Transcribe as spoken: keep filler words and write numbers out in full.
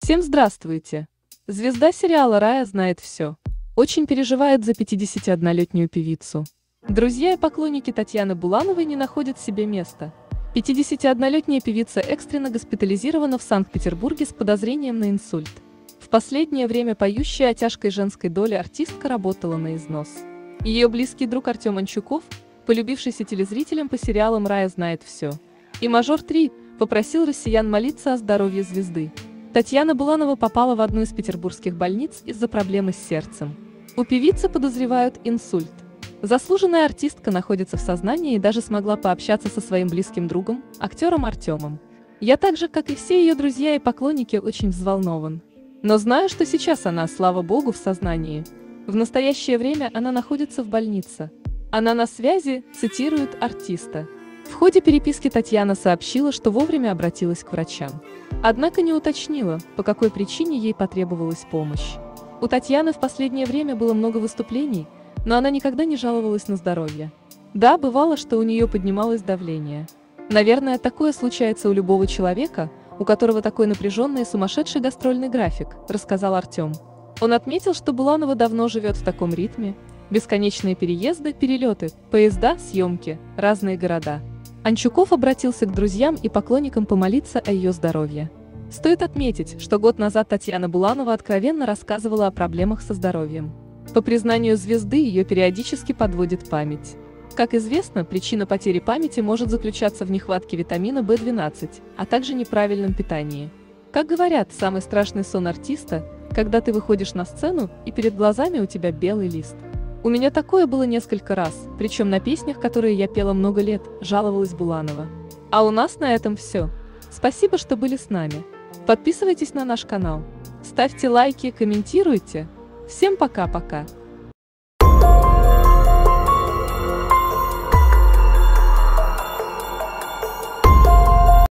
Всем здравствуйте! Звезда сериала «Рая знает все» очень переживает за пятидесятиоднолетнюю певицу. Друзья и поклонники Татьяны Булановой не находят себе места. пятидесятиоднолетняя певица экстренно госпитализирована в Санкт-Петербурге с подозрением на инсульт. В последнее время поющая о тяжкой женской доле артистка работала на износ. Ее близкий друг Артем Анчуков, полюбившийся телезрителям по сериалам «Рая знает все» и «Мажор три», попросил россиян молиться о здоровье звезды. Татьяна Буланова попала в одну из петербургских больниц из-за проблемы с сердцем. У певицы подозревают инсульт. Заслуженная артистка находится в сознании и даже смогла пообщаться со своим близким другом, актером Артемом. «Я так же, как и все ее друзья и поклонники, очень взволнован. Но знаю, что сейчас она, слава богу, в сознании. В настоящее время она находится в больнице. Она на связи», цитирует артиста. В ходе переписки Татьяна сообщила, что вовремя обратилась к врачам. Однако не уточнила, по какой причине ей потребовалась помощь. У Татьяны в последнее время было много выступлений, но она никогда не жаловалась на здоровье. Да, бывало, что у нее поднималось давление. Наверное, такое случается у любого человека, у которого такой напряженный и сумасшедший гастрольный график, рассказал Артем. Он отметил, что Буланова давно живет в таком ритме: бесконечные переезды, перелеты, поезда, съемки, разные города. Анчуков обратился к друзьям и поклонникам помолиться о ее здоровье. Стоит отметить, что год назад Татьяна Буланова откровенно рассказывала о проблемах со здоровьем. По признанию звезды, ее периодически подводит память. Как известно, причина потери памяти может заключаться в нехватке витамина бэ двенадцать, а также неправильном питании. Как говорят, самый страшный сон артиста – когда ты выходишь на сцену и перед глазами у тебя белый лист. «У меня такое было несколько раз, причем на песнях, которые я пела много лет», – жаловалась Буланова. А у нас на этом все. Спасибо, что были с нами. Подписывайтесь на наш канал, ставьте лайки, комментируйте. Всем пока-пока.